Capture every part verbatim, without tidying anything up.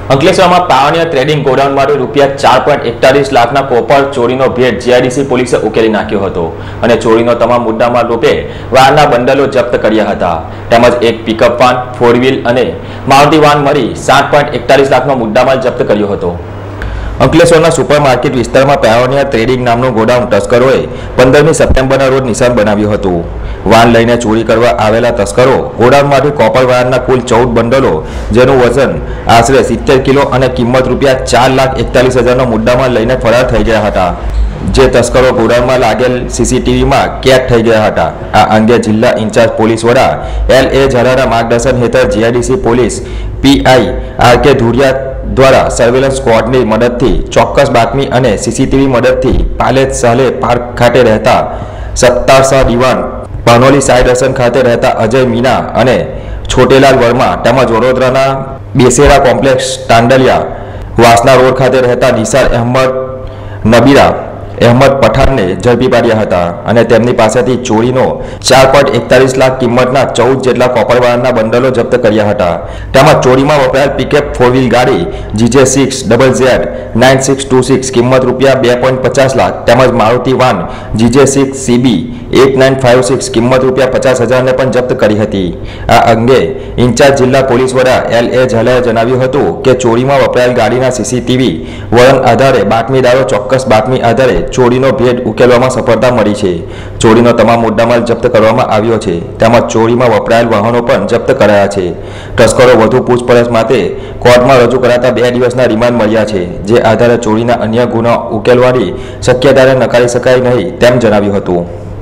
અંકલેશ્વરમાં પાવનિયા ટ્રેડિંગ ગોડાઉનમાંથી રૂપિયા ચાર પોઈન્ટ એકતાલીસ લાખના કોપર ચોરીનો ભેદ જીઆઈડીસી પોલીસે ઉકેલી નાખ્યો હતો અને ચોરીનો તમામ મુદ્દામાલ રૂપે વાહનના બંડલો જપ્ત કર્યા હતા તેમજ એક પિકઅપ વાન ફોર વ્હીલ અને મારુતિ વાન મળી સાત પોઈન્ટ એકતાલીસ લાખનો મુદ્દામાલ જપ્ત કર્યો હતો। અંકલેશ્વરના સુપરમાર્કેટ વિસ્તારમાં પાવનિયા ટ્રેડિંગ નામનું ગોડાઉન તસ્કરોએ પંદરમી સપ્ટેમ્બરના રોજ નિશાન બનાવ્યું હતું। વાન લઈને ચોરી કરવા આવેલા તસ્કરો ગોડાઉનમાંથી કોપર વાયરના કુલ ચૌદ બંડલો જેનું વજન આશરે સિત્તેર કિલો અને કિંમત રૂપિયા ચાર લાખ એકતાલીસ હજારનો મુદ્દામાલ લઈને ફરાર થઈ ગયા હતા, જે તસ્કરો ગોડાઉનમાં લાગેલ સીસીટીવીમાં કેદ થઈ ગયા હતા। આ અંગે જિલ્લા ઇન્ચાર્જ પોલીસ વડા એલ એ ઝાલાના માર્ગદર્શન હેઠળ GIDC police PI R K Dhuriya દ્વારા સર્વેલન્સ સ્ક્વોડની મદદથી ચોક્કસ બાતમી અને સીસીટીવી મદદથી પાલેજ સાલે પાર્ક ખાતે રહેતા સત્તાર શાહ દિવાન, પાનોલી સાઈડ હસન ખાતે રહેતા અજય મીના અને છોટેલાલ વર્મા તેમજ વડોદરાના બેસેરા કોમ્પ્લેક્સ ટાંડલિયા, વાસના રોડ ખાતે રહેતા નિસાર અહેમદ, નબીરા અહેમદ પઠાણને ઝડપી પાડ્યા હતા અને તેમની પાસેથી ચોરીનો ચાર પોઈન્ટ એકતાલીસ લાખ કિંમતના ચૌદ જેટલા કોપર વાયરના બંડલો જપ્ત કર્યા હતા। તેમજ ચોરીમાં વપરાયેલ પિકઅપ ફોર વ્હીલ ગાડી GJ six double Z nine six two six કિંમત રૂપિયા બે પોઈન્ટ પચાસ લાખ તેમજ Maruti van GJ six CB eight nine five six કિંમત રૂપિયા પચાસ હજારને પણ જપ્ત કરી હતી। આ અંગે ઇન્ચાર્જ જિલ્લા પોલીસ વડા એલ એ ઝાલાએ જણાવ્યું હતું કે ચોરીમાં વપરાયેલ ગાડીના સીસીટીવી વલણ આધારે બાતમીદારો ચોક્કસ બાતમી આધારે ચોરીનો ભેદ ઉકેલવામાં સફળતા મળી છે। ચોરીનો તમામ મુદ્દામાલ જપ્ત કરવામાં આવ્યો છે તેમજ ચોરીમાં વપરાયેલ વાહનો પણ જપ્ત કરાયા છે। તસ્કરો વધુ પૂછપરછ માટે કોર્ટમાં રજૂ કરાતા બે દિવસના રિમાન્ડ મળ્યા છે, જે આધારે ચોરીના અન્ય ગુનો ઉકેલવાની શક્યતાને નકારી શકાય નહીં તેમ જણાવ્યું હતું।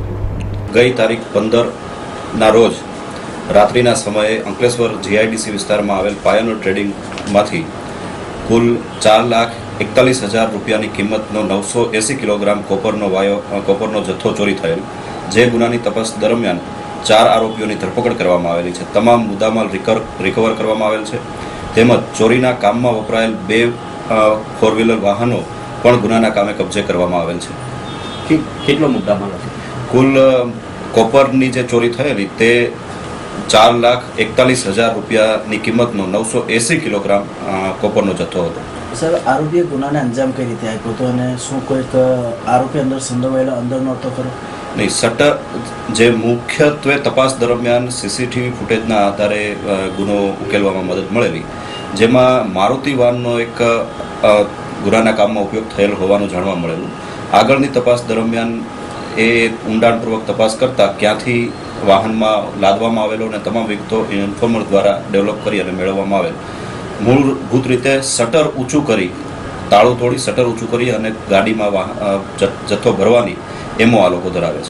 ગઈ તારીખ પંદર ના રોજ રાત્રિના સમયે અંકલેશ્વર જીઆઈડીસી વિસ્તારમાં આવેલ પાયોનિયર ટ્રેડિંગમાંથી કુલ ચાર લાખ એકતાલીસ હજાર રૂપિયાની કિંમતનો નવસો એંસી કિલોગ્રામ કોપરનો વાયો કોપરનો જથ્થો ચોરી થયેલ, જે ગુનાની તપાસ દરમિયાન ચાર આરોપીઓની ધરપકડ કરવામાં આવેલી છે। તમામ મુદ્દામાલ રિકવર રિકવર કરવામાં આવેલ છે તેમજ ચોરીના કામમાં વપરાયેલ બે ફોર વ્હીલર વાહનો પણ ગુનાના કામે કબજે કરવામાં આવેલ છે। કેટલો મુદ્દામાલ હતો? કુલ કોપરની જે ચોરી થયેલી તે ચાર લાખ એકતાલીસ હજાર રૂપિયાની કિંમતનો નવસો એંસી કિલોગ્રામ કોપરનો જથ્થો હતો। સર, આરોપીએ ગુનાને અંજામ કઈ રીતે આપ્યો હતો અને શું કોઈક આરોપી અંદર સંડોવાયેલો અંદર નહોતો ખરો? નહીં, શટર જે મુખ્યત્વે તપાસ દરમિયાન સીસીટીવી ફૂટેજના આધારે ગુનો ઉકેલવામાં મદદ મળેલી, જેમાં મારુતિ વાનનો એક ગુનાના કામમાં ઉપયોગ થયેલ હોવાનું જાણવા મળેલું। આગળની તપાસ દરમિયાન એ ઊંડાણપૂર્વક તપાસ કરતાં ક્યાંથી વાહનમાં લાદવામાં આવેલો અને તમામ વિગતો ઇન્ફોર્મર દ્વારા ડેવલપ કરી અને મેળવવામાં આવેલ। મૂળભૂત રીતે શટર ઊંચું કરી, તાળું તોડી શટર ઊંચું કરી અને ગાડીમાં જથ્થો ભરવાની એમો આ લોકો ધરાવે છે।